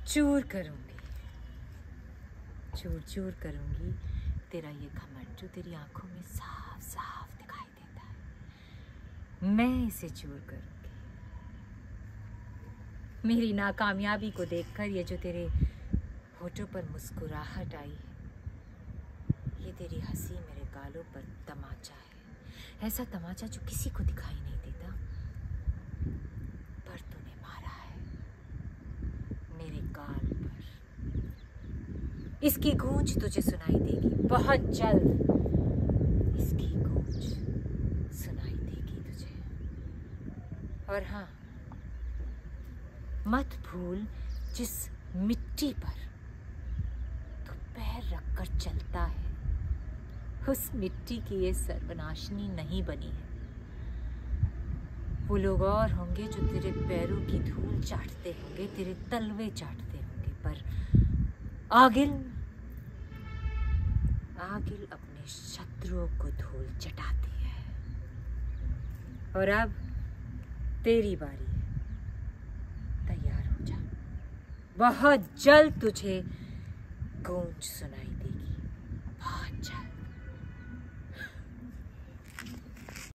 चूर करूंगी, चूर चूर करूंगी तेरा ये घमंड जो तेरी आंखों में साफ साफ दिखाई देता है। मैं इसे चूर करूंगी। मेरी नाकामयाबी को देखकर ये जो तेरे होठों पर मुस्कुराहट आई है, ये तेरी हंसी मेरे गालों पर तमाचा है। ऐसा तमाचा जो किसी को दिखाई नहीं देता, पर तूने मारा है मेरे गाल पर। इसकी गूंज तुझे सुनाई देगी बहुत जल्द, इसकी गूंज सुनाई देगी तुझे। और हाँ, मत भूल जिस मिट्टी पर तू पैर रखकर चलता है, उस मिट्टी की ये सर्वनाशनी नहीं बनी है। वो लोग और होंगे जो तेरे पैरों की धूल चाटते होंगे, तेरे तलवे चाटते होंगे, पर आगिल आगिल अपने शत्रुओं को धूल चटाती है। और अब तेरी बारी है, तैयार हो जा। बहुत जल्द तुझे गूंज सुनाई देगी, बहुत जल्द।